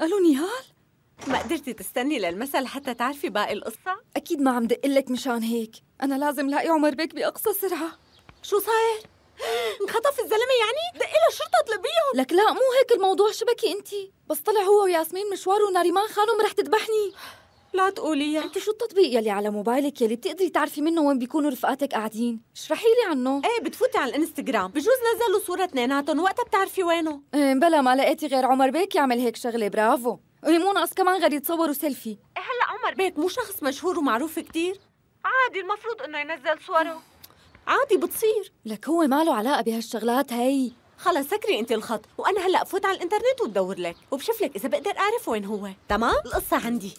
الو نيهال؟ ما قدرتي تستني للمساء لحتى تعرفي باقي القصة؟ أكيد ما عم دقلك مشان هيك، أنا لازم لاقي عمر بيك بأقصى سرعة. شو صاير؟ انخطف الزلمة يعني؟ دقي للشرطة اطلبيهم. لك لا، مو هيك الموضوع، شبكي انتي. بس طلع هو وياسمين مشوار وناريمان خانم رح تذبحني. لا تقوليها. انتي شو التطبيق يلي على موبايلك يلي بتقدري تعرفي منه وين بيكونوا رفقاتك قاعدين؟ اشرحي لي عنه. ايه، بتفوتي على الانستغرام بجوز نزلوا صورة اثنيناتهم وقتها بتعرفي وينه. ايه بلا، ما لقيتي غير عمر بيك يعمل هيك شغلة، برافو. ايه مو ناقص كمان غير يتصوروا سيلفي. ايه هلا عمر بيك مو شخص مشهور ومعروف كتير؟ عادي المفروض انه ينزل صوره. عادي بتصير. لك هو ما له علاقة بهالشغلات هي. خلص سكري انت الخط وانا هلا بفوت على الانترنت وبدور لك وبشوف لك اذا بقدر اعرف وين هو. تمام؟ القصة عندي.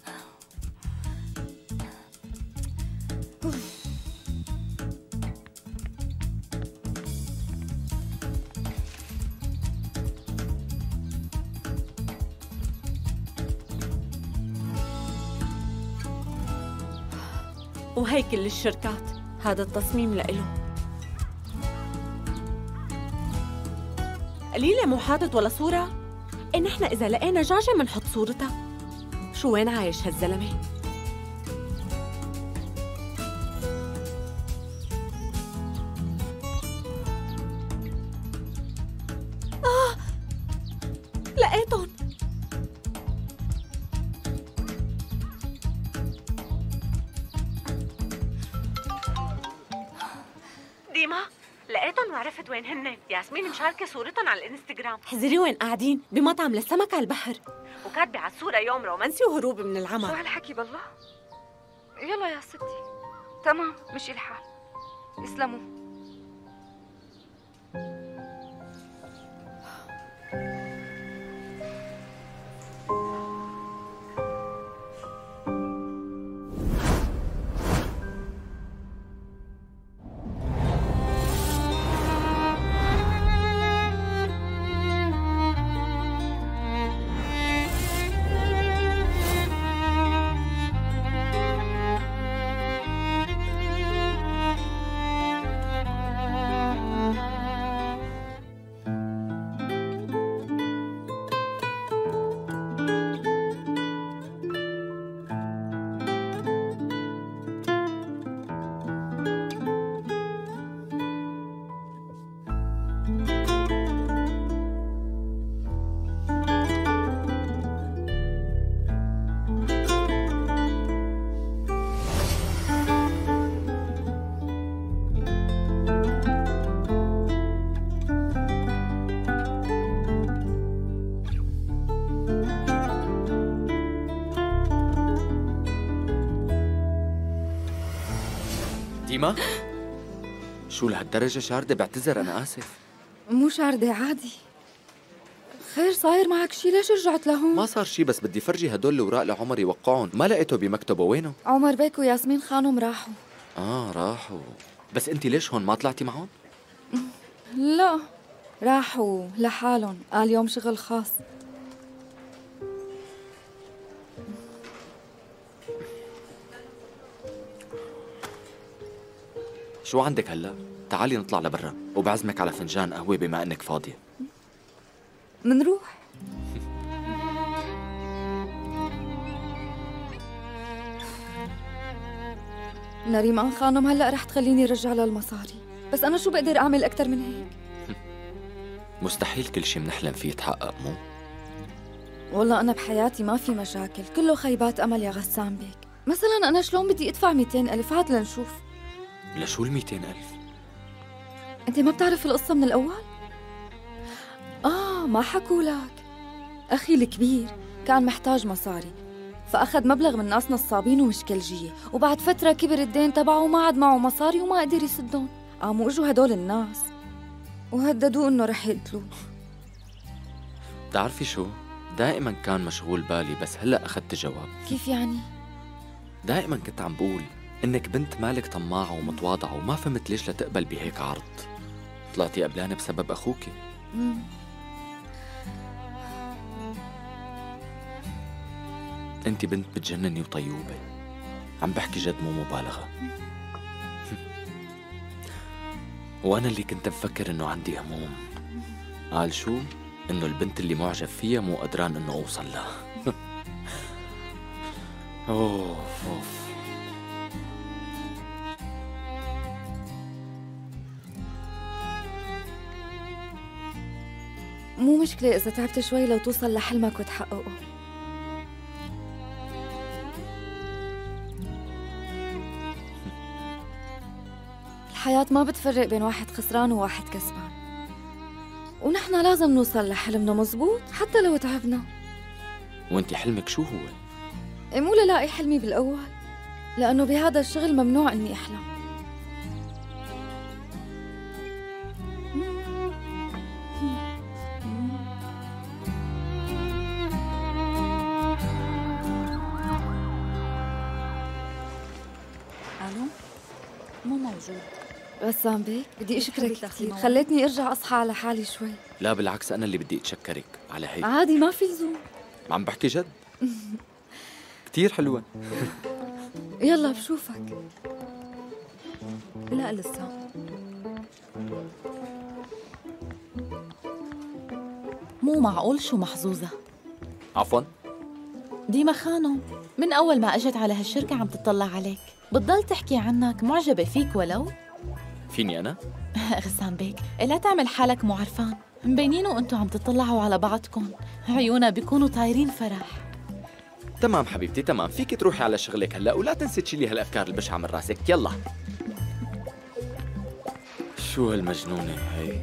وهي كل الشركات هذا التصميم لإله. قليلة مو حاطط ولا صورة؟ إيه نحن إذا لقينا جعجة منحط صورتها. شو وين عايش هالزلمة؟ لقيتهم. ديما لقيتهم وعرفت وين هن. ياسمين مشاركة صورتهم على الانستغرام. حذري وين قاعدين، بمطعم للسمك على البحر، وكاتبة على الصورة يوم رومانسي وهروب من العمل. شو هالحكي بالله؟ يلا يا ستي، تمام مشي الحال. اسلموا. ديما؟ شو لهالدرجة شاردة؟ بعتذر، أنا آسف. مو شاردة، عادي. خير صاير معك شي؟ ليش رجعت لهون؟ ما صار شي، بس بدي فرجي هدول الأوراق لعمر يوقعهم، ما لقيته بمكتبه. وينه؟ عمر بيك وياسمين خانم راحوا. راحوا. بس أنت ليش هون ما طلعتي معهم؟ لا، راحوا لحالهم، قال يوم شغل خاص. شو عندك هلا؟ تعالي نطلع لبرا وبعزمك على فنجان قهوة بما انك فاضية. منروح. نريمان خانم هلا رح تخليني رجع لها المصاري، بس انا شو بقدر اعمل اكثر من هيك؟ مستحيل كل شي بنحلم فيه يتحقق، مو؟ والله انا بحياتي ما في مشاكل، كله خيبات امل يا غسان بيك. مثلا انا شلون بدي ادفع 200,000؟ هات لنشوف. لشو 200,000؟ انت ما بتعرف القصة من الاول؟ ما حكوا لك. اخي الكبير كان محتاج مصاري، فاخذ مبلغ من ناس نصابين ومشكلجية، وبعد فترة كبر الدين تبعه وما عاد معه مصاري وما قدر يسدهم. قاموا اجوا هدول الناس وهددوه انه رح يقتلوه. بتعرفي شو؟ دائما كان مشغول بالي، بس هلا اخذت جواب. كيف يعني؟ دائما كنت عم بقول انك بنت مالك طماعة ومتواضعة، وما فهمت ليش لتقبل بهيك عرض. طلعتي قبلانة بسبب اخوكي. انت بنت بتجنني وطيوبة، عم بحكي جد مو مبالغة. وانا اللي كنت مفكر انه عندي هموم، قال شو؟ إنه البنت اللي معجب فيها مو قدران إنه أوصل لها. أوف. مو مشكلة إذا تعبت شوي لو توصل لحلمك وتحققه. الحياة ما بتفرق بين واحد خسران وواحد كسبان، ونحن لازم نوصل لحلمنا مزبوط حتى لو تعبنا. وانتي حلمك شو هو؟ مو للاقي حلمي بالأول، لأنه بهذا الشغل ممنوع إني أحلم. الو، مو موجود. غسان بيك، بدي أشكرك كثير، خليتني أرجع أصحى على حالي شوي. لا بالعكس، أنا اللي بدي أتشكرك على هيك. عادي، ما في لزوم. عم بحكي جد. كتير حلوة. يلا بشوفك. لا لسه. مو معقول شو محظوظة. عفواً. ديما خانم من أول ما أجت على هالشركة عم تطلع عليك، بتضل تحكي عنك، معجبة فيك ولو. فيني أنا؟ غسان بيك، لا تعمل حالك مو عرفان، مبينين وانتو عم تطلعوا على بعضكم، عيونا بيكونوا طايرين فرح. تمام حبيبتي تمام، فيك تروحي على شغلك هلا ولا تنسي تشيلي هالأفكار البشعة من راسك. يلا. شو هالمجنونة هي؟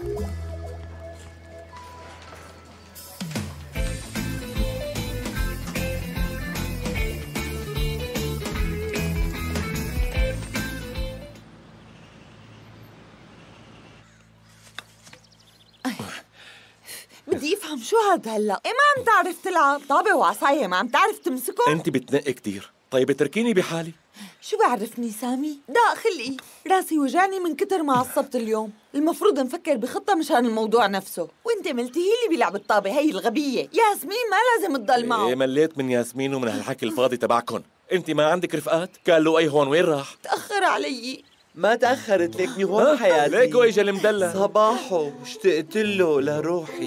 بدي افهم شو هاد هلا؟ ايه ما عم تعرف تلعب؟ طابة وعصاية ما عم تعرف تمسكهم؟ انت بتنقي كتير. طيب اتركيني بحالي. شو بعرفني سامي؟ داق خلقي، راسي وجعني من كتر ما عصبت اليوم. المفروض نفكر بخطة مشان الموضوع نفسه، وانت ملتي هي اللي بيلعب الطابة هي الغبية. ياسمين ما لازم تضل معه. ايه مليت من ياسمين ومن هالحكي الفاضي تبعكن. انت ما عندك رفقات؟ كان له اي هون وين راح؟ تأخر علي. ما تأخرت ليكني هون حياتي. ليكو اجا المدلع. صباحو اشتقت له لروحي.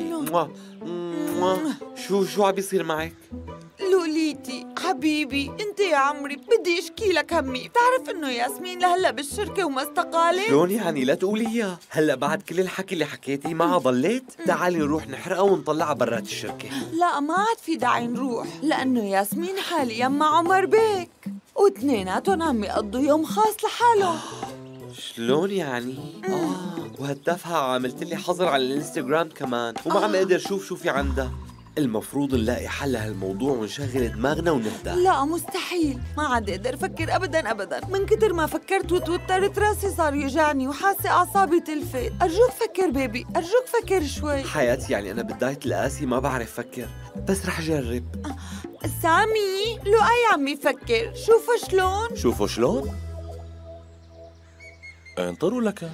شو عم بيصير معك؟ لوليتي حبيبي، انت يا عمري بدي اشكي لك همي. بتعرف انه ياسمين لهلا بالشركة وما استقالت؟ شلون يعني؟ لا تقولي اياه. هلا بعد كل الحكي اللي حكيتي معها ضليت؟ تعالي نروح نحرقها ونطلعها برات الشركة. لا ما عاد في داعي نروح، لأنه ياسمين حاليا مع عمر بيك واثنيناتهم عم يقضوا يوم خاص لحالهم. شلون يعني؟ وهالتفهة عملت لي حظر على الانستغرام كمان، وما عم اقدر شوف شو في عندها. المفروض نلاقي حل لهالموضوع ونشغل دماغنا ونهدى. لا مستحيل، ما عاد اقدر افكر ابدا ابدا. من كتر ما فكرت وتوترت راسي صار يوجعني وحاسه اعصابي تلفت. ارجوك فكر بيبي، ارجوك فكر شوي. حياتي يعني انا بداية القاسي ما بعرف فكر، بس رح جرب. سامي لؤي عم يفكر، شوفوا شلون. شوفوا شلون؟ انطروا لك.